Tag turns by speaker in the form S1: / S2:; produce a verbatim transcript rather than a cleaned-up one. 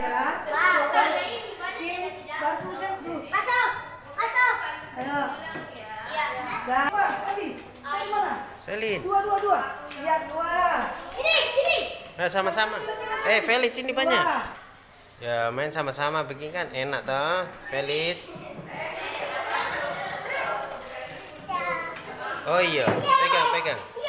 S1: ya. Masuk, masuk, masuk. Ayo. Dah. Selin. Selin mana?
S2: Selin.
S1: Dua, dua, dua. Lihat dua.
S3: Ini, ini.
S2: Nah, sama-sama. Eh, Felis ini banyak. Ya, main sama-sama begini kan enak toh, Felis. Oh iya, pegang, pegang.